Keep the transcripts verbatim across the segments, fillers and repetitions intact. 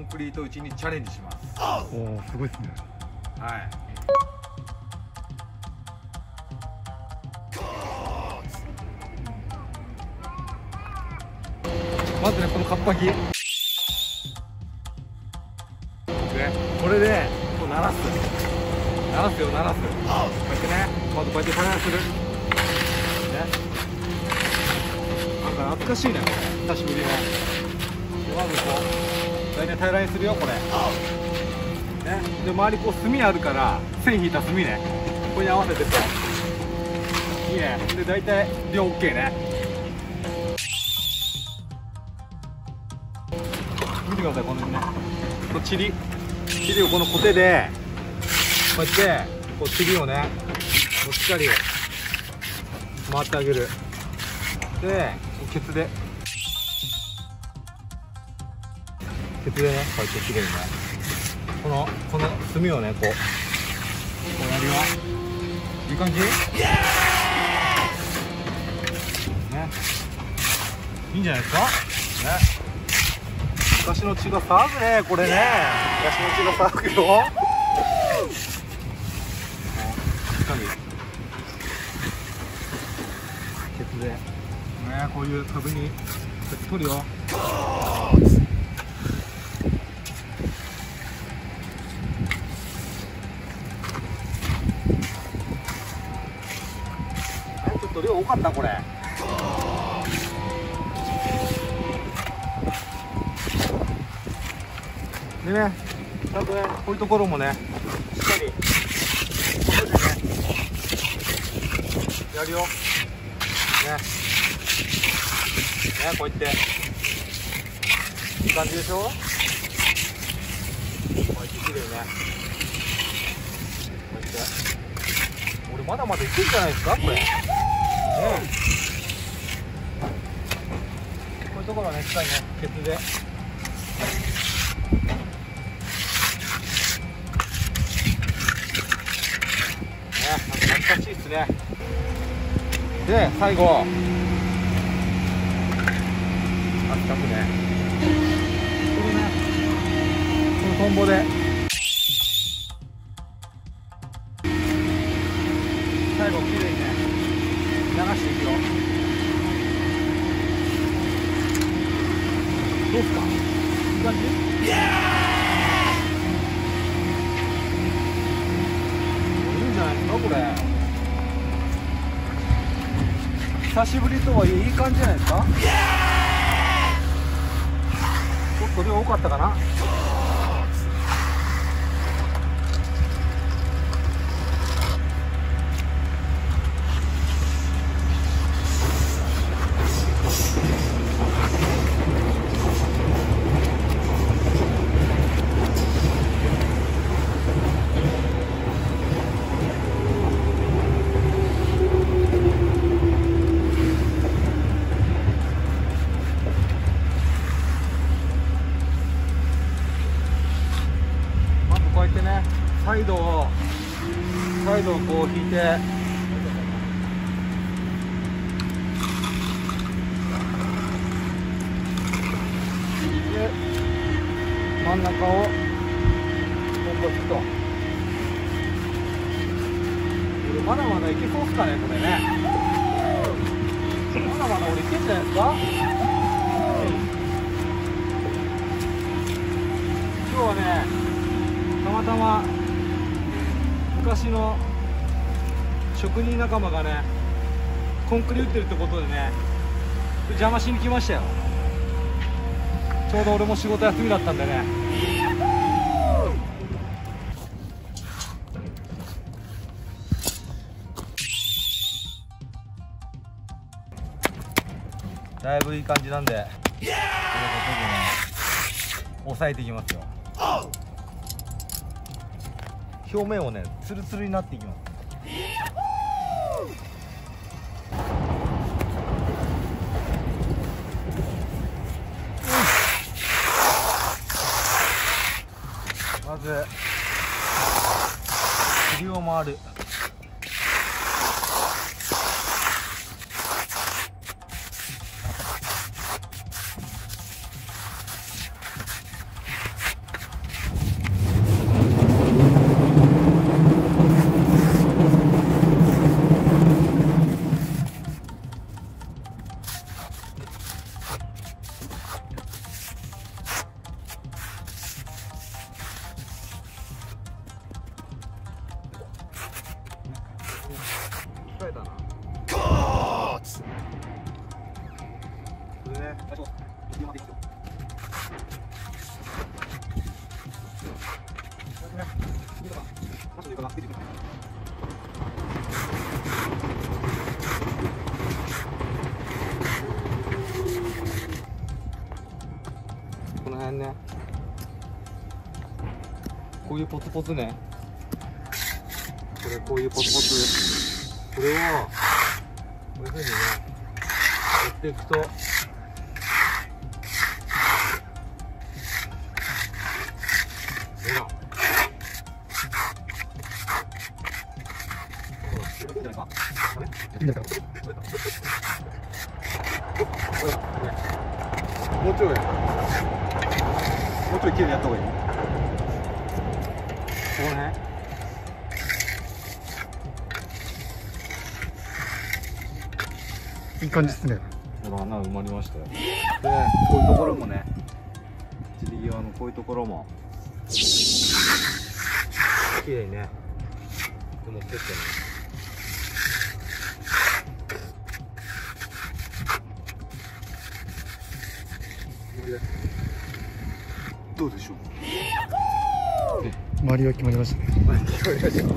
クリート打ちにチャレンジします。 おお、すごいですね。 はい。まずね、このカッパ着。これでこう鳴らす鳴らすよ鳴らすこうやってね、まずこうやって平らにするね。なんか懐かしいね、これ久しぶりね。まずこう大体平らにするよ、これね。で周りこう墨あるから線引いた墨ね、ここに合わせてこういいね。で大体量 OK ね。見てください、このね、このチリチリをこのコテでこうやってこうチリをねこうしっかり回ってあげる。でケツでケツでね、こうやってきれいにね、このこの墨をねこうこうやるよ。いい感じね。いいんじゃないですかね。昔の血が騒ぐね、これね。昔の血が騒ぐよ。しっかりケツでね、こういう壁に取るよ。ちょっと量多かったこれ。でね、ちゃんとね、こういうところもね、しっかりここでね、やるよ。ね。ね、こうやって。いい感じでしょ？こうやってきれいね。こうやって。俺まだまだいけるんじゃないですか、これ。ね。こういうところはね、しっかりね、ケツで。懐かしいっすね。で最後深くね、このねこのトンボで最後きれいにね流していくよ。どうっすか、いい感じ？いいんじゃないですかこれ。久しぶりとはいえいい感じじゃないですか。ちょっと量多かったかな。サイドをサイドをこう引いて、で真ん中をトンボ引くと。これまだまだいけそうっすかね、これね。まだまだ俺いけんじゃないですか。今日はね、たまたま昔の職人仲間がねコンクリ打ってるってことでね邪魔しに来ましたよ。ちょうど俺も仕事休みだったんでね。だいぶいい感じなんで、これここでね押さえていきますよ。表面をねツルツルになっていきます。まず首を回る。 えたな。これね、最初、右までいきますよ。ね、右とか、マシの床が出てくる。この辺ね、こういうポツポツね。これこういうポツポツ、これをこういうふうにねやっていくと、ほら、もうちょいもうちょいきれいにやった方がいい。ここね、 いい感じですね。 ほら、穴埋まりましたよ。で、こういうところもね、散り際のこういうところもきれいにね持ってってね。どうでしょう。 周りは決まりましたね。 決まりました。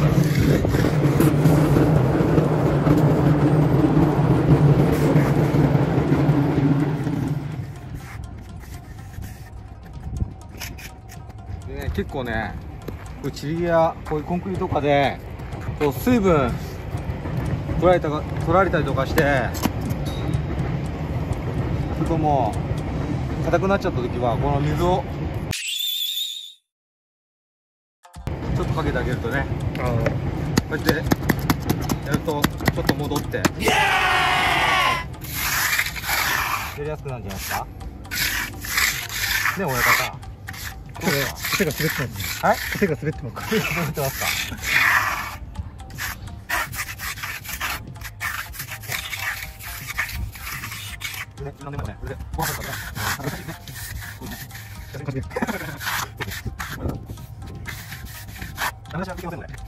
でね、結構ね、こう散り際、こういうコンクリとかでこう水分取られたか取られたりとかして、それとも硬くなっちゃった時はこの水をちょっとかけてあげるとね、 ああ、 こうやってやるとちょっと戻ってやりやすくなるんじゃないですかね、親方。 手が滑ってますね。 はい、 手が滑ってます。 滑ってますか。ね、なんでもね、これでご飯だから恥ずかしいね。これね。話はできませんので。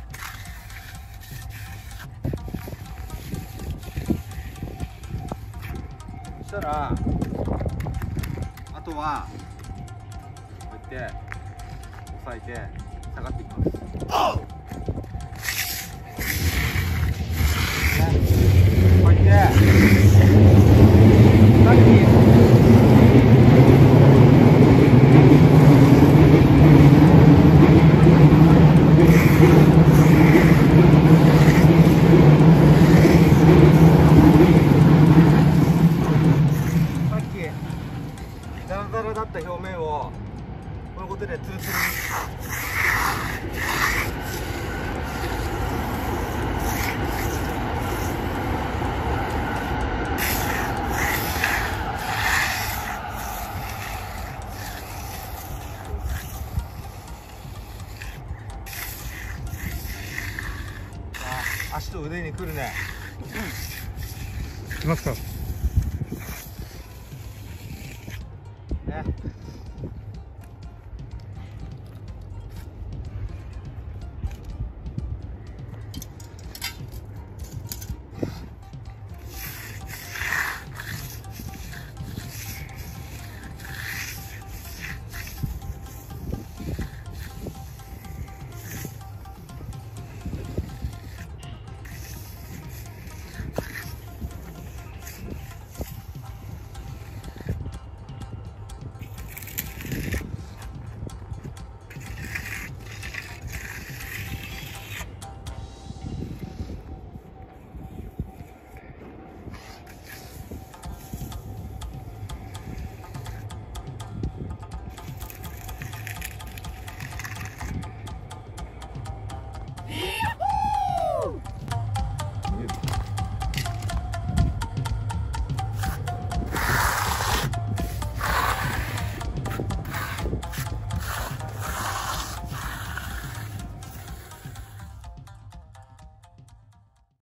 そしたら、あとはこうやって押さえて下がっていきます。ね、こうやってさっきザラザラだった表面をこのことでツルツルに。あ、足と腕にくるね。 来ますか。